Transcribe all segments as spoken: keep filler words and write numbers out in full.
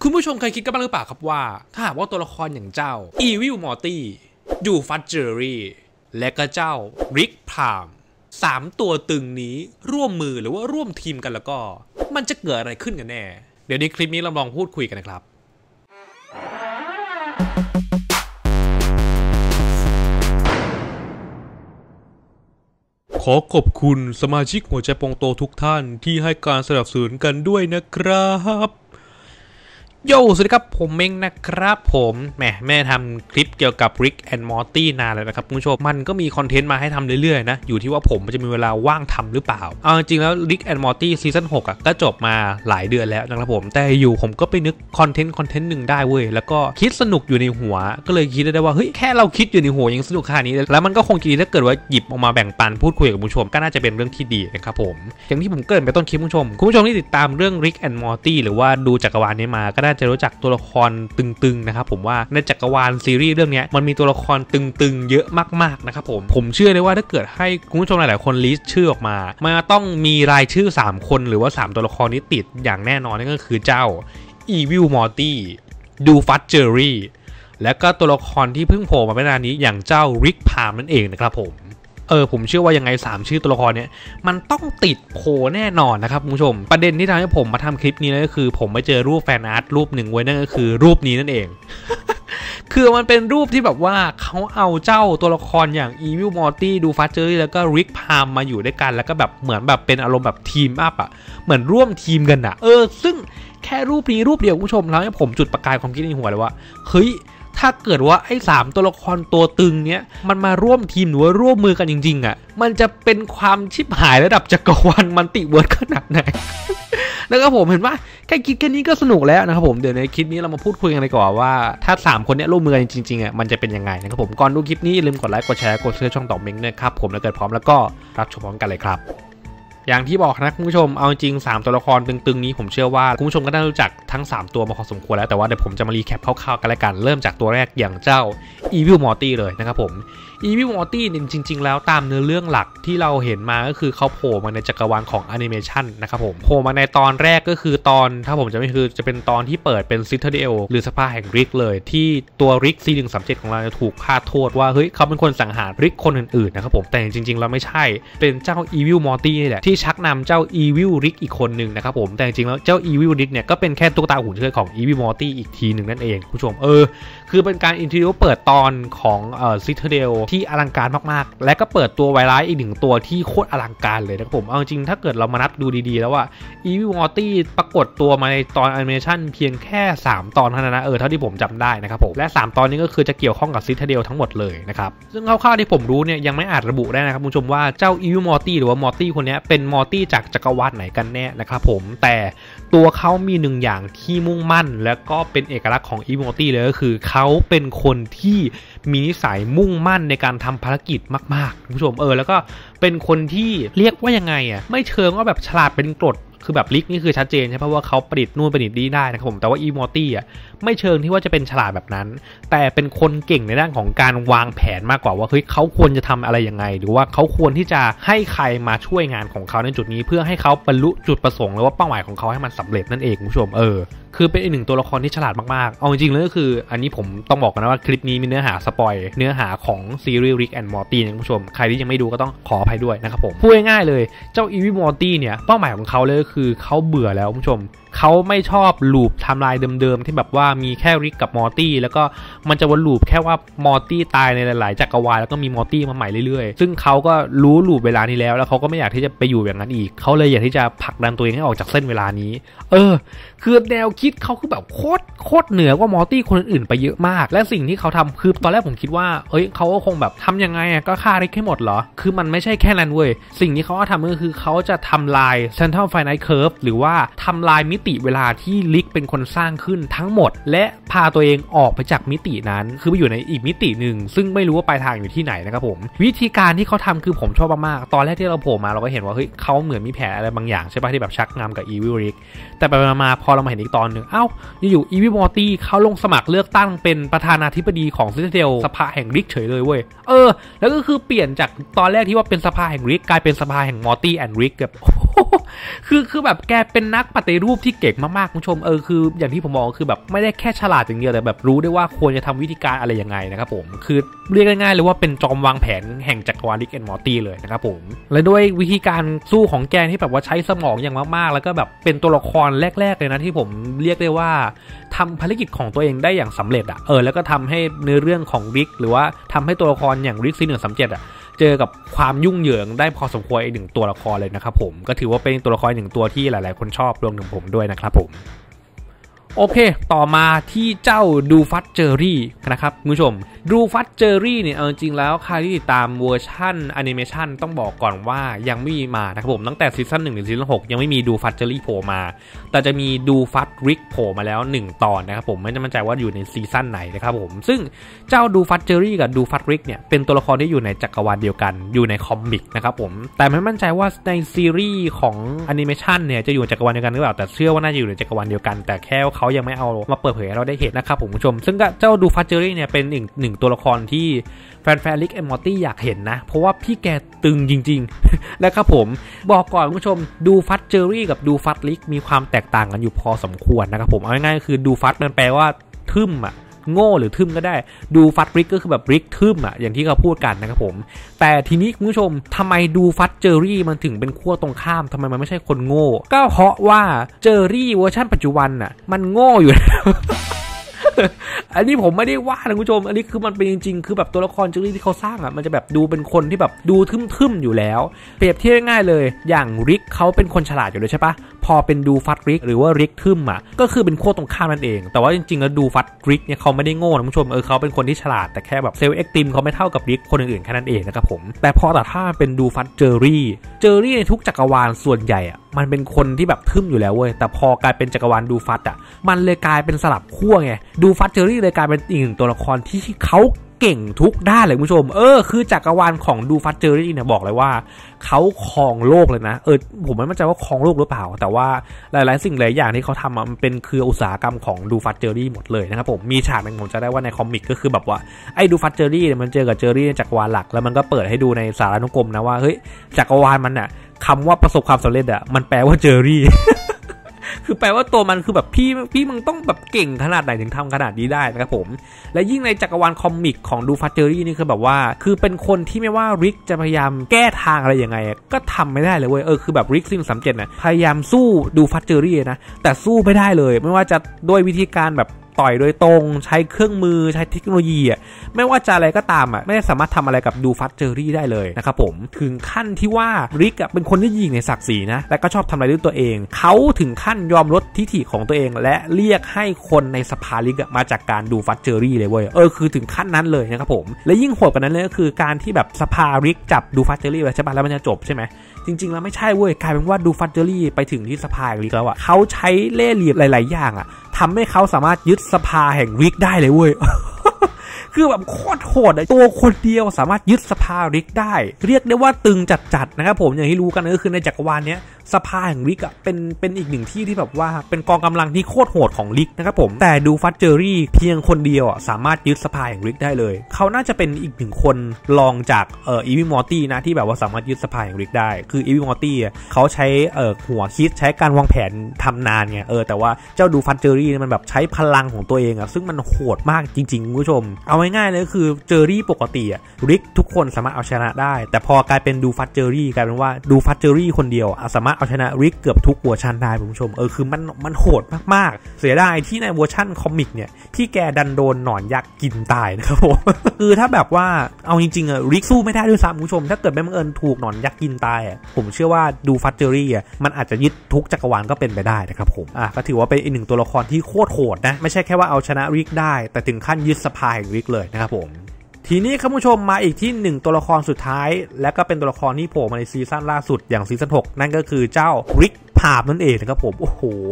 คุณผู้ชมเคยคิดกันบ้างหรือเปล่าครับว่าถ้าหากว่าตัวละครอย่างเจ้า Evil Morty ดูฟัตเจอรี่และก็เจ้าริกพรามสามตัวตึงนี้ร่วมมือหรือว่าร่วมทีมกันแล้วก็มันจะเกิดอะไรขึ้นกันแน่เดี๋ยวในคลิปนี้เราลองพูดคุยกันนะครับขอขอบคุณสมาชิกหัวใจปองโตทุกท่านที่ให้การสนับสนุนกันด้วยนะครับโย่สวัสดีครับผมเม้งนะครับผมแหมแม่ทำคลิปเกี่ยวกับ Rick and Morty นานแล้วนะครับคุณผู้ชมมันก็มีคอนเทนต์มาให้ทำเรื่อยๆนะอยู่ที่ว่าผมจะมีเวลาว่างทำหรือเปล่าเอาจริงแล้ว Rick and Morty ซีซั่นหกอ่ะก็จบมาหลายเดือนแล้วนะครับผมแต่อยู่ผมก็ไปนึกคอนเทนต์คอนเทนต์หนึ่งได้เว้ยแล้วก็คิดสนุกอยู่ในหัวก็เลยคิดได้ว่าเฮ้ยแค่เราคิดอยู่ในหัวยังสนุกขนาดนี้แล้วมันก็คงจะดีถ้าเกิดว่าหยิบออกมาแบ่งปันพูดคุยกับคุณผู้ชมก็น่าจะเป็นเรื่องที่ดีนะครับผมอย่างที่ผมเกริ่นไปต้นคลิปคุณผู้ชมคุณผู้ชมที่ติดตามเรื่อง Rick and Morty หรือว่าดูจักรวาลนี้มาก็น่าจะรู้จักตัวละครตึงๆนะครับผมว่าในจักรวาลซีรีส์เรื่องนี้มันมีตัวละครตึงๆเยอะมากๆนะครับผมผมเชื่อเลยว่าถ้าเกิดให้คุณผู้ชมหลายๆคนลิสต์ชื่อออกมามันต้องมีรายชื่อสามคนหรือว่าสามตัวละครนี้ติดอย่างแน่นอนนั่นก็คือเจ้า Evil Morty ดูฟัตเจอรี่และก็ตัวละครที่เพิ่งโผล่มาไม่นานนี้อย่างเจ้า Rick Palm นั่นเองนะครับผมเออผมเชื่อว่ายังไงสามชื่อตัวละครเนี้ยมันต้องติดโผล่แน่นอนนะครับคุณผู้ชมประเด็นที่ทำให้ผมมาทำคลิปนี้ก็คือผมไปเจอรูปแฟนอาร์ตรูปหนึ่งไว้นั่นก็คือรูปนี้นั่นเอง คือมันเป็นรูปที่แบบว่าเขาเอาเจ้าตัวละครอย่าง Evil Morty ดูฟัตเจอรี่แล้วก็ Rick Palm มาอยู่ด้วยกันแล้วก็แบบเหมือนแบบเป็นอารมณ์แบบทีมอัพอ่ะเหมือนร่วมทีมกันอ่ะเออซึ่งแค่รูปนี้รูปเดียวคุณผู้ชมแล้วให้ผมจุดประกายความคิดในหัวเลยว่าเฮ้ยถ้าเกิดว่าไอ้สามตัวละครตัวตึงเนี้ยมันมาร่วมทีมหรือว่าร่วมมือกันจริงๆอ่ะมันจะเป็นความชิบหายระดับจักรวาลมัลติเวิร์สขนาดไหน แล้วก็ผมเห็นว่าแค่คิดแค่นี้ก็สนุกแล้วนะครับผมเดี๋ยวในคลิปนี้เรามาพูดคุยกันเลยก่อนว่าถ้าสามคนนี้ร่วมมือกันจริงๆอ่ะมันจะเป็นยังไงนะครับผมก่อนดูคลิปนี้อย่าลืมกดไลค์กดแชร์กดเสื้อช่องต่อเม้งนะครับผมแล้วเกิดพร้อมแล้วก็รับชมพร้อมกันเลยครับอย่างที่บอกนะคุณผู้ชมเอาจริงสามตัวละครตึงๆนี้ผมเชื่อว่าคุณผู้ชมก็ได้รู้จักทั้งสามตัวมาพอสมควรแล้วแต่ว่าเดี๋ยวผมจะมารีแคปคร่าวๆกันแล้วกันเริ่มจากตัวแรกอย่างเจ้า Evil Morty เลยนะครับผม Evil Morty เนี่ยจริงๆแล้วตามเนื้อเรื่องหลักที่เราเห็นมาก็คือเขาโผล่มาในจักรวาลของแอนิเมชันนะครับผมโผล่มาในตอนแรกก็คือตอนถ้าผมจะไม่คือจะเป็นตอนที่เปิดเป็น Citadel หรือสภาแห่ง Rick เลยที่ตัว Rick ซี หนึ่งสามเจ็ดของเราจะถูกพาดโทษว่าเฮ้ยเขาเป็นคนสังหาร Rick คนอื่นๆนะครับผมแต่จริงๆเราไม่ใช่เป็นเจ้า Evil Morty นี่แหละที่ชักนำเจ้าEvil Rick อีกคนหนึ่งนะครับผมแต่จริงๆแล้วเจ้า Evil Rick เนี่ยก็เป็นแค่ตุ๊กตาหุ่นเชิดของ Evil Morty อีกทีหนึ่งนั่นเองผู้ชมเออคือเป็นการอินทริวเปิดตอนของเอ่อ Citadel ที่อลังการมากๆและก็เปิดตัวไวรัสอีกหนึ่งตัวที่โคตรอลังการเลยนะครับผมเอาจริงถ้าเกิดเรามานับดูดีๆแล้วว่า Evil Morty ปรากฏตัวมาในตอนแอนิเมชันเพียงแค่สามตอนเท่านั้นนะเออเท่าที่ผมจำได้นะครับผมและสามตอนนี้ก็คือจะเกี่ยวข้องกับ Citadel ทั้งหมดเลยนะครับซึ่งคร่าวๆที่ผมรู้เนี่ยยังไม่อาจระบุได้นะครับคุณผู้ชมว่าเจ้า Evil Morty หรือว่า Morty คนนี้เป็น Morty จากจักรวาลไหนกันแน่นะครับผมแต่ตัวเขามีหนึ่งอย่างที่มุ่งมั่นและก็เป็นเอกลักษณ์ของ Evil Morty เลยก็คือเขาเป็นคนที่มีนิสัยมุ่งมั่นในการทำภารกิจมากๆคุณผู้ชมเออแล้วก็เป็นคนที่เรียกว่ายังไงอ่ะไม่เชิงว่าแบบฉลาดเป็นกรดคือแบบลิกนี่คือชัดเจนใช่เพราะว่าเขาประดิษฐ์นู่นประดิษฐ์นี่ได้นะครับผมแต่ว่า Evil Morty อ่ะไม่เชิงที่ว่าจะเป็นฉลาดแบบนั้นแต่เป็นคนเก่งในด้านของการวางแผนมากกว่าว่าเฮ้ยเขาควรจะทำอะไรยังไงหรือว่าเขาควรที่จะให้ใครมาช่วยงานของเขาในจุดนี้เพื่อให้เขาบรรลุจุดประสงค์หรือว่าเป้าหมายของเขาให้มันสำเร็จนั่นเองคุณผู้ชมเออคือเป็นอีกหนึ่งตัวละครที่ฉลาดมากๆเอาจริงๆเลยก็คืออันนี้ผมต้องบอกกันนะว่าคลิปนี้มีเนื้อหาสปอยเนื้อหาของซีรีส์ Rick and Morty นะคุณผู้ชมใครที่ยังไม่ดูก็ต้องขออภัยด้วยนะครับผมพูดง่ายๆเลยเจ้า Evil Morty เนี่ยเป้าหมายของเขาเลยก็คือเขาเบื่อแล้วคุณผู้ชมเขาไม่ชอบลูปไทม์ไลน์เดิมๆที่แบบว่ามีแค่ริกกับมอร์ตี้แล้วก็มันจะวนลูปแค่ว่ามอร์ตี้ตายในหลายๆจักรวาลแล้วก็มีมอร์ตี้มาใหม่เรื่อยๆซึ่งเขาก็รู้ลูปเวลานี้แล้วแล้วเขาก็ไม่อยากที่จะไปอยู่อย่างนั้นอีกเขาเลยอยากที่จะผลักดันตัวเองให้ออกจากเส้นเวลานี้เออคือแนวคิดเขาคือแบบโคตรโคตรเหนือกว่ามอร์ตี้คนอื่นๆไปเยอะมากและสิ่งที่เขาทำคือตอนแรกผมคิดว่าเอ้ยเขาก็คงแบบทำยังไงอ่ะก็ฆ่าริกให้หมดเหรอคือมันไม่ใช่แค่นั้นเว้ยสิ่งที่เขาทำก็คือเขาจะทำลาย Central Finite Curve หรือว่าทำลายมิติเวลาที่ลิกเป็นคนสร้างขึ้นทั้งหมดและพาตัวเองออกไปจากมิตินั้นคือไปอยู่ในอีกมิติหนึ่งซึ่งไม่รู้ว่าปลายทางอยู่ที่ไหนนะครับผมวิธีการที่เขาทำคือผมชอบมากๆตอนแรกที่เราโผล่มาเราก็เห็นว่าเฮ้ยเขาเหมือนมีแผนอะไรบางอย่างใช่ป่ะที่แบบชักนำกับ Evil Rick แต่ไปมาพอเรามาเห็นอีกตอนหนึ่งเอ้าอยู่ Evil Morty เขาลงสมัครเลือกตั้งเป็นประธานาธิบดีของ Citadel สภาแห่ง Rick เฉยเลยเว้ยเออแล้วก็คือเปลี่ยนจากตอนแรกที่ว่าเป็นสภาแห่ง Rick กลายเป็นสภาแห่ง Morty and Rick แบบคือคือแบบแกเป็นนักปฏิรูปที่เก่งมากๆคุณผู้ชมเออคืออย่างที่ผมบอกคือแบบไม่ได้แค่ฉลาดอย่างเดียวแต่แบบรู้ได้ว่าควรจะทำวิธีการอะไรยังไงนะครับผมคือเรียกง่ายๆเลยว่าเป็นจอมวางแผนแห่งจักรวาลริกแอนด์มอร์ตี้เลยนะครับผมและด้วยวิธีการสู้ของแกที่แบบว่าใช้สมองอย่างมากๆแล้วก็แบบเป็นตัวละครแรกๆเลยนะที่ผมเรียกได้ว่าทำภารกิจของตัวเองได้อย่างสำเร็จอ่ะเออแล้วก็ทำให้เนื้อเรื่องของริกหรือว่าทำให้ตัวละครอย่างริกซีหนึ่งสามเจ็ดอ่ะเจอกับความยุ่งเหยิงได้พอสมควรอีกหนึ่งตัวละครเลยนะครับผมก็ถือว่าเป็นตัวละครหนึ่งตัวที่หลายๆคนชอบรวมถึงผมด้วยนะครับผมโอเคต่อมาที่เจ้าดูฟัตเจอรี่นะครับคุณผู้ชมดูฟัตเจอรี่เนี่ยเอาจริงแล้วใครที่ติดตามเวอร์ชันแอนิเมชันต้องบอกก่อนว่ายังไม่มีมานะครับผมตั้งแต่ซีซั่นหนึ่งถึงซีซั่นหกยังไม่มีดูฟัตเจอรี่โผล่มาแต่จะมีดูฟัตริกโผล่มาแล้วหนึ่งตอนนะครับผมไม่แน่ใจว่าอยู่ในซีซั่นไหนนะครับผมซึ่งเจ้าดูฟัตเจอรี่กับดูฟัตริกเนี่ยเป็นตัวละครที่อยู่ในจักรวาลเดียวกันอยู่ในคอมิกนะครับผมแต่ไม่มั่นใจว่าในซีรีส์ของแอนิเมชันเนี่ยจะอยู่ในจักรวาลเดียวกันหรือเปล่าแต่เชื่อว่าน่าจะอยู่ในจักรวาลเดียวกันแต่แค่เขายังไม่เอามาเปิดเผยให้เราได้เห็นนะครับผมผู้ชมซึ่งเจ้าดูฟัตเจอรี่เนี่ยเป็นอีกหนึ่งตัวละครที่แฟนๆริกแอนด์มอร์ตี้อยากเห็นนะเพราะว่าพี่แกตึงจริงๆนะครับผมบอกก่อนคุณผู้ชมดูฟัตเจอรี่กับดูฟัตริกมีความแตกต่างกันอยู่พอสมควรนะครับผมเอาง่ายๆคือดูฟัตมันแปลว่าทึ่มอ่ะโง่หรือทึ่มก็ได้ดูฟัตริกก็คือแบบริกทึ่มอ่ะอย่างที่เขาพูดกันนะครับผมแต่ทีนี้คุณผู้ชมทำไมดูฟัตเจอรี่มันถึงเป็นขั้วตรงข้ามทำไมมันไม่ใช่คนโง่ก็เพราะว่าเจอรี่เวอร์ชันปัจจุบันอ่ะมันโง่อยู่แล้ว อันนี้ผมไม่ได้ว่านะคุณผู้ชมอันนี้คือมันเป็นจริงๆคือแบบตัวละครเจอรี่ที่เขาสร้างอ่ะมันจะแบบดูเป็นคนที่แบบดูทึ่มๆอยู่แล้วเปรียบเทียบง่ายๆเลยอย่างริกเขาเป็นคนฉลาดอยู่เลยใช่ปะพอเป็นดูฟัตริกหรือว่าริกทึ่มอ่ะก็คือเป็นขั้วตรงข้ามนั่นเองแต่ว่าจริงๆแล้วดูฟัตริกเนี่ยเขาไม่ได้โง่นะคุณผู้ชมเออเขาเป็นคนที่ฉลาดแต่แค่แบบเซลล์เอ็กติมเขาไม่เท่ากับริกคนอื่นๆแค่นั้นเองนะครับผมแต่พอแต่ถ้าเป็นดูฟัตเจอรี่เจอรี่ในทุกจักรวาลส่วนใหญ่อ่ะมันเป็นคนที่แบบทึ่มอยู่แล้วเว้ยแต่พอกลายเป็นจักรวาลดูฟัตอ่ะมันเลยกลายเป็นสลับขั้วไงดูฟัตเจอรี่เลยกลายเป็นอีกหนึ่งตัวละครที่เขาเก่งทุกด้านเลยคุณผู้ชมเออคือจักรวาลของดูฟัตเจอรี่เนี่ยบอกเลยว่าเขาครองโลกเลยนะเออผมไม่มั่นใจว่าครองโลกหรือเปล่าแต่ว่าหลายๆสิ่งหลายอย่างที่เขาทำมันเป็นเครืออุตสาหกรรมของดูฟัตเจอรี่หมดเลยนะครับผมมีฉากหนึ่งผมจะได้ว่าในคอมิกก็คือแบบว่าไอ้ดูฟัตเจอรี่เนี่ยมันเจอกับเจอรี่ในจักรวาลหลักแล้วมันก็เปิดให้ดูในสารานุกรมนะว่าเฮ้ยจักรวาลมันน่ะคำว่าประสบความสำเร็จอ่ะมันแปลว่าเจอรี่ คือแปลว่าตัวมันคือแบบพี่พี่มึงต้องแบบเก่งขนาดไหนถึงทำขนาดนี้ได้นะครับผมและยิ่งในจักรวาลคอมิกของดูฟัตเจอรี่นี่คือแบบว่าคือเป็นคนที่ไม่ว่าริกจะพยายามแก้ทางอะไรยังไงก็ทำไม่ได้เลยเว้ยเออคือแบบริกซิงสามเจ็ดนะพยายามสู้ดูฟัตเจอรี่นะแต่สู้ไม่ได้เลยไม่ว่าจะด้วยวิธีการแบบต่อยโดยตรงใช้เครื่องมือใช้เทคโนโลยีอ่ะไม่ว่าจะอะไรก็ตามอ่ะไม่สามารถทำอะไรกับดูฟัตเจอรี่ได้เลยนะครับผมถึงขั้นที่ว่าริกอ่ะเป็นคนที่ยิงในศักดิ์ศรีนะและก็ชอบทำอะไรด้วยตัวเองเขาถึงขั้นยอมลดทิฐิของตัวเองและเรียกให้คนในสภาริกมาจากการดูฟัตเจอรี่เลยเว้ยเออคือถึงขั้นนั้นเลยนะครับผมและยิ่งโหดกว่านั้นเลยก็คือการที่แบบสภาริกจับดูฟัตเจอรี่ไว้ใช่ป่ะแล้วมันจะจบใช่ไหมจริงๆแล้วไม่ใช่เว้ยกลายเป็นว่าดูฟัตเจอรี่ไปถึงที่สภาริกแล้วอ่ะเขาใช้เล่ห์เหลี่ยมหลายๆอย่างอ่ะทำให้เขาสามารถยึดสภาแห่งริกได้เลยเว้ย คือแบบโคตรโหดเลยตัวคนเดียวสามารถยึดสภาริกได้เรียกได้ว่าตึงจัดๆนะครับผมอย่างที่รู้กันก็คือในจักรวาลเนี้ยสภาแห่งริกอ่ะเป็นเป็นอีกหนึ่งที่ที่แบบว่าเป็นกองกำลังที่โคตรโหดของริกนะครับผมแต่ดูฟัตเจอรี่เพียงคนเดียวอ่ะสามารถยึดสภาแห่งริกได้เลยเขาน่าจะเป็นอีกหนึ่งคนรองจากเอ่ออีวิมอร์ตี้นะที่แบบว่าสามารถยึดสภาแห่งริกได้คืออีวิมอร์ตี้อ่ะเขาใช้เอ่อหัวคิดใช้การวางแผนทำนานไงเออแต่ว่าเจ้าดูฟัตเจอรี่มันแบบใช้พลังของตัวเองอ่ะซึ่งมันโหดมากจริงๆคุณผู้ชมเอาง่ายๆเลยคือเจอรี่ปกติอ่ะริกทุกคนสามารถเอาชนะได้แต่พอกลายเป็นดูฟัตเจอรี่กลายเป็นว่าดูฟัตเจอรี่คนเดียวสามารถเอาชนะริกเกือบทุกเวอร์ชันได้คุณผู้ชมเออคือมันมันโหดมากๆเสียดายที่ในเวอร์ชันคอมิกเนี่ยพี่แกดันโดนหนอนยักษ์กินตายนะครับผม คือถ้าแบบว่าเอาจริงๆอ่ะริกสู้ไม่ได้ด้วยซ้ำคุณผู้ชมถ้าเกิดไม่บังเอิญถูกหนอนยักษ์กินตายอ่ะผมเชื่อว่าดูฟัตเจอรี่อ่ะมันอาจจะยึดทุกจักรวาลก็เป็นไปได้นะครับผมอ่ะก็ถือว่าเป็นอีกหนึ่งตัวละครที่โคตรโหดนะไม่ใช่แค่ว่าเอาชนะริกได้แต่ถึงขั้นยึดสภาแห่งริกเลยนะครับผมทีนี้คุณผู้ชมมาอีกที่หนึ่งตัวละครสุดท้ายและก็เป็นตัวละครที่โผล่มาในซีซั่นล่าสุดอย่างซีซั่นหกนั่นก็คือเจ้าริกพามนั่นเองนะครับผมโอ้โห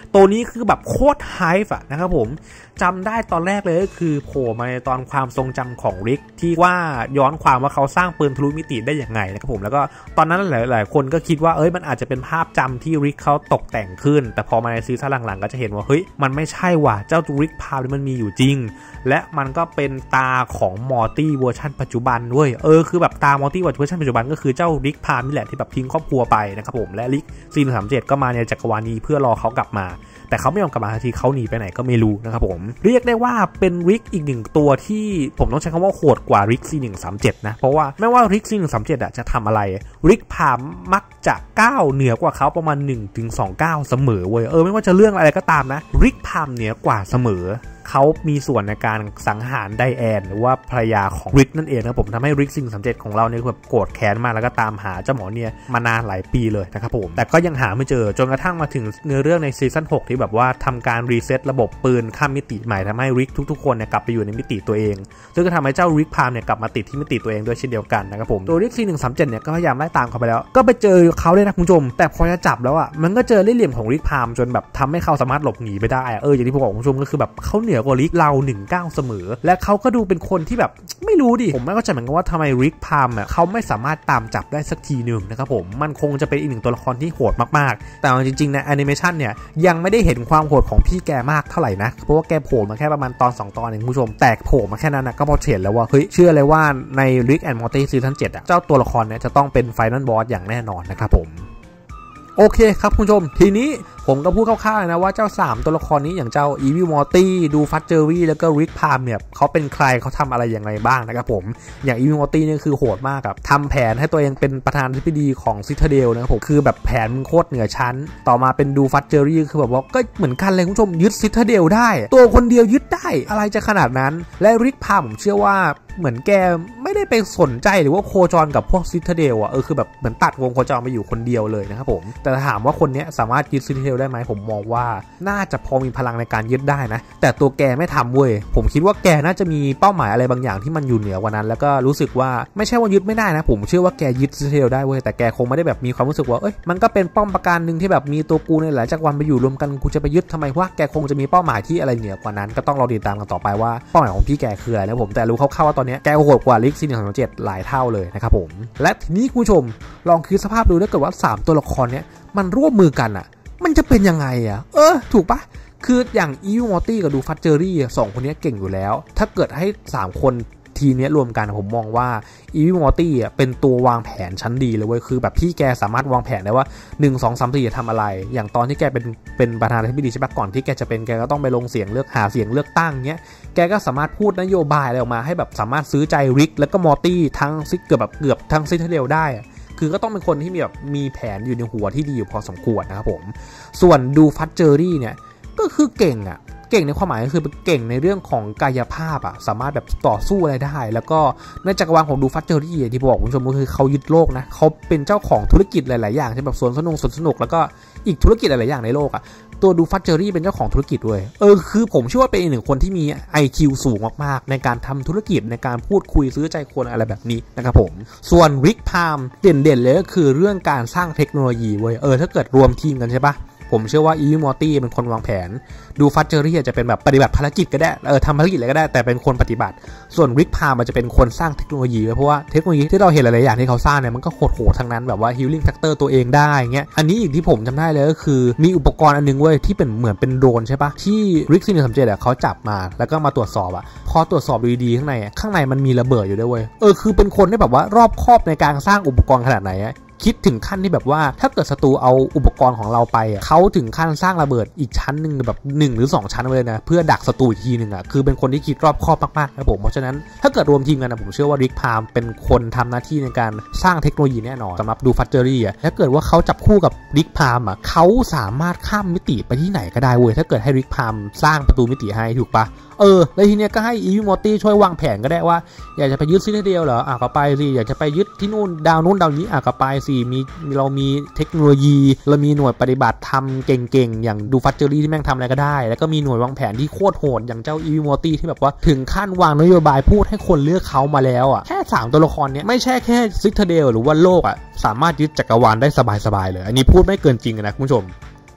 ตัวนี้คือแบบโคตรไฮฟ์อะนะครับผมจำได้ตอนแรกเลยก็คือโผล่มาในตอนความทรงจำของริกที่ว่าย้อนความว่าเขาสร้างปืนทะลุมิติได้อย่างไงนะครับผมแล้วก็ตอนนั้นหลายๆคนก็คิดว่าเอ้ยมันอาจจะเป็นภาพจำที่ริกเขาตกแต่งขึ้นแต่พอมาในซีซั่นหลังๆก็จะเห็นว่าเฮ้ยมันไม่ใช่ว่ะเจ้าริกพามมันมีอยู่จริงและมันก็เป็นตาของมอร์ตี้เวอร์ชันปัจจุบันด้วยเออคือแบบตามอร์ตี้เวอร์ชันปัจจุบันก็คือเจ้าริกพามนี่แหละที่แบบทิ้งครอบครัวไปนะครับผมและริกซีนสามเจ็ดก็มาในจักรวาลนี้เพื่อรอเขากลับมาแต่เขาไม่ยอมกลับมาทันทีเขาหนีไปไหนก็ไม่รู้นะครับผมเรียกได้ว่าเป็นริกอีกหนึ่งตัวที่ผมต้องใช้คำว่าโหดกว่าริกซีหนึ่งสามเจ็ดนะเพราะว่าไม่ว่าริกซีหนึ่งสามเจ็ดอ่ะจะทำอะไรริกพามมักจะก้าวเหนือกว่าเขาประมาณ หนึ่งถึงสอง ก้าวเสมอเว้ยเออไม่ว่าจะเรื่องอะไรก็ตามนะริกพามเหนือกว่าเสมอเขามีส่วนในการสังหารไดแอนหรือว่าภรรยาของริกนั่นเองนะผมทำให้ริกซิงสามเจ็ดของเราเนี่ยแบบโกรธแค้นมากแล้วก็ตามหาเจ้าหมอเนี่ยมานานหลายปีเลยนะครับผมแต่ก็ยังหาไม่เจอจนกระทั่งมาถึงเนื้อเรื่องในซีซั่นหกที่แบบว่าทำการรีเซ็ตระบบปืนข้ามมิติใหม่ทำให้ริกทุกๆคนเนี่ยกลับไปอยู่ในมิติตัวเองซึ่งก็ทำให้เจ้าริกพามเนี่ยกลับมาติดที่มิติตัวเองด้วยเช่นเดียวกันนะครับผมตัวริกซีหนึ่งสามเจ็ดเนี่ยก็พยายามไล่ตามเขาไปแล้วก็ไปเจอเขาเลยนะคุณผู้ชมแต่พอจะจับแล้วอ่ะมันก็เจอเล่ห์เหลี่ยมของริกพามจนแบบทำให้เขาสามารถหลบหนีไปได้เอออย่างที่ผมบอกคุณผู้ชมก็คือแบบเขาเหนือกว่าริกเราหนึ่งก้าวเสมอและเขาก็ดูเป็นคนที่แบบไม่รู้ดิผมไม่เข้าใจเหมือนกันว่าทำไมริกพามอ่ะเขาไม่สามารถตามจับได้สักทีหนึ่งนะครับผมมันคงจะเป็นอีกหนึ่งตัวละครที่โหดมากๆแต่จริงๆในแอนิเมชันเนี่ยยังไม่ได้เห็นความโหดของพี่แกมากเท่าไหร่นะเพราะว่าแกโผล่มาแค่ประมาณตอนสองตอนเองคุณผู้ชมแตกโผล่มาแค่นั้นนะก็พอเห็นแล้วว่าเฮ้ยเชื่อเลยว่าใน Rick and Morty ซีซั่นเจ็ดอ่ะเจ้าตัวละครเนี่ยจะต้องเป็นไฟนอลบอสอย่างแน่นอนนะครับผมโอเคครับคุณผู้ชมทีนี้ผมก็พูดคร่าวๆนะว่าเจ้าสามตัวละครนี้อย่างเจ้า Evil Morty ดูฟัตเจอรี่แล้วก็ Rick Palm เนี่ยเขาเป็นใครเขาทำอะไรอย่างไรบ้างนะครับผมอย่าง Evil Morty เนี่ยคือโหดมากครับทำแผนให้ตัวเองเป็นประธานธิบดีของ Citadel นะครับผมคือแบบแผนมันโคตรเหนือชั้นต่อมาเป็นดูฟัตเจอรี่คือแบบว่าก็เหมือนกันเลยคุณผู้ชมยึด Citadel ได้ตัวคนเดียวยึดได้อะไรจะขนาดนั้นและ Rick Palm ผมเชื่อว่าเหมือนแกไม่ได้ไปสนใจหรือว่าโคจรกับพวกซิทาเดลอ่ะเออคือแบบเหมือนตัดวงโคจรไปอยู่คนเดียวเลยนะครับผมแต่ถามว่าคนนี้สามารถยึดซิทาเดลได้ไหมผมมองว่าน่าจะพอมีพลังในการยึดได้นะแต่ตัวแกไม่ทำเว้ยผมคิดว่าแกน่าจะมีเป้าหมายอะไรบางอย่างที่มันอยู่เหนือกว่านั้นแล้วก็รู้สึกว่าไม่ใช่ว่ายึดไม่ได้นะผมเชื่อว่าแกยึดซิทาเดลได้เว้ยแต่แกคงไม่ได้แบบมีความรู้สึกว่าเอ้ยมันก็เป็นป้อมปราการนึงที่แบบมีตัวกูในหลายจักรวาลไปอยู่รวมกันกูจะไปยึดทำไมวะแกคงจะมีเป้าหมายที่อะไรเหนือกว่านั้นก็ต้องรอติดตามกันต่อไปว่าเป้าหมายของพี่แกคืออะไรนะผมแต่รู้คร่าวๆว่าตอนนี้แกโหดกว่าริกซีหนึ่งสองเจ็ดหลายเท่าเลยนะครับผมและทีนี้คุณผู้ชมลองคิดสภาพดูถ้าเกิดว่าสามตัวละครเนี้ยมันร่วมมือกันอ่ะมันจะเป็นยังไงอ่ะเออถูกปะคืออย่างอีวิลมอร์ตี้กับดูฟัตเจอรี่สองคนนี้เก่งอยู่แล้วถ้าเกิดให้สามคนทีนี้รวมกันผมมองว่าอีวิลมอร์ตี้เป็นตัววางแผนชั้นดีเลยเว้ยคือแบบพี่แกสามารถวางแผนได้ว่าหนึ่ง สอง สาม สี่จะทำอะไรอย่างตอนที่แกเป็นเป็นประธานาธิบดีใช่ปะก่อนที่แกจะเป็นแกก็ต้องไปลงเสียงเลือกหาเสียงเลือกตั้งเงี้ยแกก็สามารถพูดนโยบายอะไรออกมาให้แบบสามารถซื้อใจริกแล้วก็มอร์ตี้ทั้งซิกเกือบแบบเกือบทั้งซิทาเดลได้คือก็ต้องเป็นคนที่มีแบบมีแผนอยู่ในหัวที่ดีอยู่พอสมควรนะครับผมส่วนดูฟัตเจอรี่เนี่ยก็คือเก่งอ่ะเก่งในความหมายก็คือเก่งในเรื่องของกายภาพอ่ะสามารถแบบต่อสู้อะไรได้แล้วก็ในจักรวาลของดูฟัตเจอรี่ที่บอกคุณผู้ชมก็คือเขายึดโลกนะเขาเป็นเจ้าของธุรกิจหลายๆอย่างเช่นแบบสวนสนุกสวนสนุกแล้วก็อีกธุรกิจหลายๆอย่างในโลกอ่ะตัวดูฟัตเจอรี่เป็นเจ้าของธุรกิจด้วยเออคือผมเชื่อว่าเป็นอีกหนึ่งคนที่มี ไอ คิว สูงมากๆในการทำธุรกิจในการพูดคุยซื้อใจคนอะไรแบบนี้นะครับผมส่วนริกพามเด่นๆเลยก็คือเรื่องการสร้างเทคโนโลยีเว้ยเออถ้าเกิดรวมทีมกันใช่ปะผมเชื่อว่าอีวิลมอร์ตี้เป็นคนวางแผนดูฟัตเจอรี่จะเป็นแบบปฏิบัติภารกิจก็ได้เออทำภารกิจอะไรก็ได้แต่เป็นคนปฏิบัติส่วนริกพามมันจะเป็นคนสร้างเทคโนโลยีเพราะว่าเทคโนโลยีที่เราเห็นหลายๆอย่างที่เขาสร้างเนี่ยมันก็โหดๆทั้งนั้นแบบว่าฮีลลิ่งแฟคเตอร์ตัวเองได้เงี้ยอันนี้อีกที่ผมจำได้เลยก็คือมีอุปกรณ์อันนึงเว้ยที่เป็นเหมือนเป็นโดรนใช่ปะที่ริกซีหนึ่งสามเจ็ดอ่ะเขาจับมาแล้วก็มาตรวจสอบอ่ะพอตรวจสอบดูดีๆข้างในข้างในมันมีระเบิดอยู่ด้วยเว้ยเออคือเป็นคนที่แบบว่ารอบคอบในการสร้างอุปกรณ์ขนาดไหนอ่ะคิดถึงขั้นที่แบบว่าถ้าเกิดศัตรูเอาอุปกรณ์ของเราไปอ่ะเขาถึงขั้นสร้างระเบิดอีกชั้นหนึ่งแบบหนึ่งหรือสองชั้นเลยนะเพื่อดักศัตรูอีกทีนึงอ่ะคือเป็นคนที่คิดรอบคอบมากๆนะผมเพราะฉะนั้นถ้าเกิดรวมทีมกันนะผมเชื่อว่าริกพามเป็นคนทำหน้าที่ในการสร้างเทคโนโลยีแน่นอนสำหรับดูฟัตเจอรี่อ่ะถ้าเกิดว่าเขาจับคู่กับริกพามอ่ะเขาสามารถข้ามมิติไปที่ไหนก็ได้เว้ยถ้าเกิดให้ริกพามสร้างประตูมิติให้ถูกปะเออแล้วทีเนี้ยก็ให้อีวิลมอร์ตี้ช่วยวางแผนก็ได้ว่าอยากจะไปยึดซิทาเดลเหรออ่ะก็ไปสิอยากจะไปยึดที่นู่นดาวนู้นดาวนี้อ่ะก็ไปสิมีเรามีเทคโนโลยีเรามีหน่วยปฏิบัติทำเก่งๆอย่างดูฟัตเจอรี่ที่แม่งทำอะไรก็ได้แล้วก็มีหน่วยวางแผนที่โคตรโหดอย่างเจ้าอีวิลมอร์ตี้ที่แบบว่าถึงขั้นวางนโยบายพูดให้คนเลือกเขามาแล้วอ่ะแค่สามตัวละครเนี้ยไม่ใช่แค่ซิทาเดลหรือว่าโลกอ่ะสามารถยึดจักรวาลได้สบายๆเลยอันนี้พูดไม่เกินจริงนะคุณผู้ชม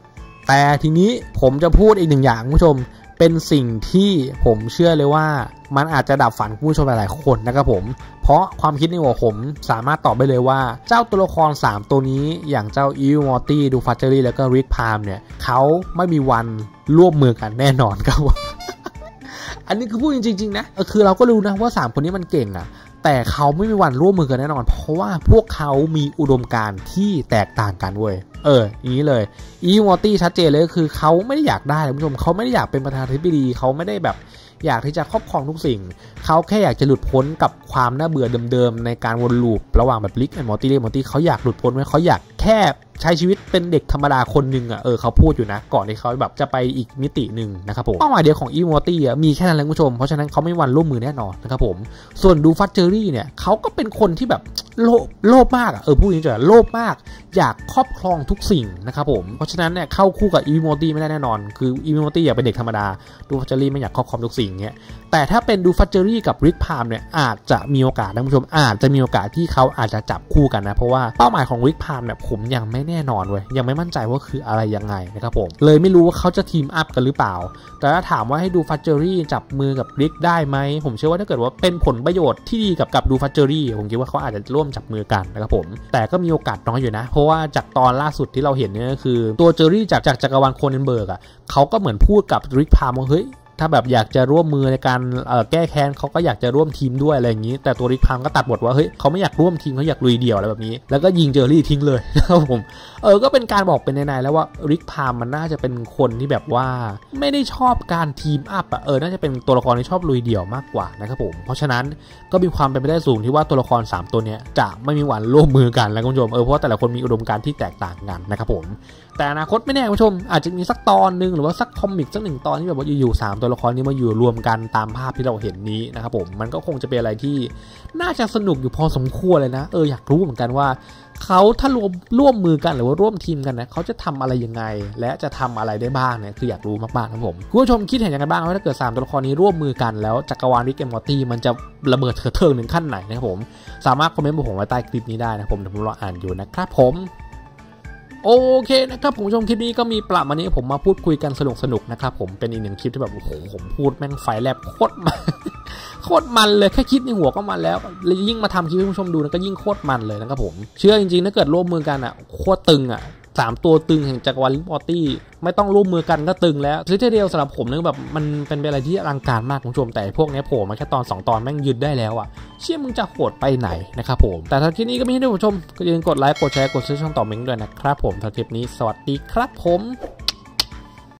แต่ทีนี้ผมจะพูดอีกหนึ่งอย่างคุณผู้ชมเป็นสิ่งที่ผมเชื่อเลยว่ามันอาจจะดับฝันผู้ชมหลายๆคนนะครับผมเพราะความคิดในหัวผมสามารถตอบได้เลยว่าเจ้าตัวละครสามตัวนี้อย่างเจ้าอีวิล มอร์ตี้ ดูฟัตเจอรี่แล้วก็ริก พาล์มเนี่ยเขาไม่มีวันร่วมมือกันแน่นอนครับ อันนี้คือพูดจริงๆนะคือเราก็รู้นะว่าสามคนนี้มันเก่งอะแต่เขาไม่มีวันร่วมมือกันแน่นอนเพราะว่าพวกเขามีอุดมการณ์ที่แตกต่างกันเว้ยเอออย่างนี้เลยอีวิล มอร์ตี้ ชัดเจนเลยคือเขาไม่ได้อยากได้คุณผู้ชมเขาไม่ได้อยากเป็นประธานาธิบดีเขาไม่ได้แบบอยากที่จะครอบครองทุกสิ่งเขาแค่อยากจะหลุดพ้นกับความน่าเบื่อเดิมๆในการวนลูประหว่างแบบริกและมอร์ตี้ริกมอร์ตี้เขาอยากหลุดพ้นไว้เขาอยากแค่ใช้ชีวิตเป็นเด็กธรรมดาคนหนึ่งอ่ะเออเขาพูดอยู่นะก่อนที่เขาแบบจะไปอีกมิติหนึ่งนะครับผมเป้าหมายเดียวของอีวิล มอร์ตี้อ่ะมีแค่นั้นแหละคุณผู้ชมเพราะฉะนั้นเขาไม่วันร่วมมือแน่นอนนะครับผมส่วนดูฟัตเจอรี่เนี่ยเขาก็เป็นคนที่แบบโลภโลภมากอ่ะเออพูดจริงๆโลภมากอยากครอบครองทุกสิ่งนะครับผมเพราะฉะนั้นเนี่ยเข้าคู่กับอีวิล มอร์ตี้ไม่ได้แน่นอนคืออีวิล มอร์ตี้อยากเป็นเด็กธรรมดาดูฟัตเจอรี่ไม่อยากครอบครองทุกสิ่งเงี้ยแต่ถ้าเป็นดูฟัตเจอรี่กับริก พาล์มเนี่ยอาจจะมีโอกาสนะคุณผู้ชมอาจจะมีโอกาสที่เขาอาจจะจับคู่กันนะเพราะว่าเป้าหมายของริก พาล์มเนี่ยผมยังไม่แน่นอนเว้ยยังไม่มั่นใจว่าคืออะไรยังไงนะครับผมเลยไม่รู้ว่าเขาจะทีมอัพกันหรือเปล่าแต่ถ้าถามว่าให้ดูฟัตเจอรี่จับมือกับริกได้ไหมผมเชื่อว่าถ้าเกิดว่าเป็นผลประโยชน์ที่ดีกับกับดูฟัตเจอรี่ผมคิดว่าเขาอาจจะร่วมจับมือกันนะครับผมแต่ก็มีโอกาสน้อยอยู่นะเพราะว่าจากตอนล่าสุดที่เราเห็นเนี่ยก็คือตัวเจอรี่จากจากจักรวาลโคเนนเบิร์กอ่ะเขาก็เหมือนพูดกับริก พาล์มว่าเฮ้ยถ้าแบบอยากจะร่วมมือในการแก้แค้นเขาก็อยากจะร่วมทีมด้วยอะไรอย่างนี้แต่ตัวริก พาล์มก็ตัดบทว่าเฮ้ยเขาไม่อยากร่วมทีมเขาอยากลุยเดี่ยวอะไรแบบนี้แล้วก็ยิงเจอรี่ทิ้งเลยนะครับผมเออก็เป็นการบอกเป็นในๆแล้วว่าริก พาล์มมันน่าจะเป็นคนที่แบบว่าไม่ได้ชอบการทีมอัพอ่ะเออน่าจะเป็นตัวละครที่ชอบลุยเดี่ยวมากกว่านะครับผมเพราะฉะนั้นก็มีความเป็นไปได้สูงที่ว่าตัวละครสามตัวเนี้ยจะไม่มีวันร่วมมือกันแล้วคุณผู้ชมเออเพราะแต่ละคนมีอุดมการณ์ที่แตกต่างกันนะครับผมแต่อนาคตไม่แน่คุณผู้ชมอาจจะมีสักตอนนึงหรือว่าสักคอมิกสักหนึ่งตอนที่แบบว่าอยู่ๆสามตัวละครนี้มาอยู่รวมกันตามภาพที่เราเห็นนี้นะครับผมมันก็คงจะเป็นอะไรที่น่าจะสนุกอยู่พอสมควรเลยนะเอออยากรู้เหมือนกันว่าเขาถ้ารวมร่วมมือกันหรือว่าร่วมทีมกันนะเขาจะทำอะไรยังไงและจะทำอะไรได้บ้างเนี่ยคืออยากรู้มากๆครับผมคุณผู้ชมคิดเห็นยังไงบ้างว่าถ้าเกิดสามตัวละครนี้ร่วมมือกันแล้วจักรวาลริก และ มอร์ตี้มันจะระเบิดเถิดเทิงถึงขั้นไหนนะครับผมสามารถคอมเมนต์บอกผมไว้ใต้คลิปนี้ได้นะผมเดี๋ยวผมรออ่านอยู่นะครับผมโอเคนะครับผมชมคลิปนี้ก็มีประมาณนี้ผมมาพูดคุยกันสนุกสนุกนะครับผมเป็นอีกหนึ่งคลิปที่แบบโอ้โหผมพูดแม่งไฟแลบโคตรมันโคตรมันเลยแค่คิดในหัวก็มันแล้วยิ่งมาทำคลิปให้ผู้ชมดูนะก็ยิ่งโคตรมันเลยนะครับผมเชื่อจริงๆถ้าเกิดร่วมมือกันอ่ะโคตรตึงอ่ะสามตัวตึงแห่งจักรวาลริก มอร์ตี้ไม่ต้องร่วมมือกันก็ตึงแล้วทีเดียวสำหรับผมนึกแบบมันเป็นอะไรที่อลังการมากคุณผู้ชมแต่พวกนี้โผล่มาแค่ตอนสองตอนแม่งยืดได้แล้วอ่ะเชื่อมึงจะโหดไปไหนนะครับผมแต่ถ้าคลิปนี้ก็ไม่ให้ด้วยผู้ชมก็อย่าลืมกดไลค์กดแชร์กดซับสไครบ์ช่องต่อเม้งด้วยนะครับผมถ้าคลิปนี้สวัสดีครับผม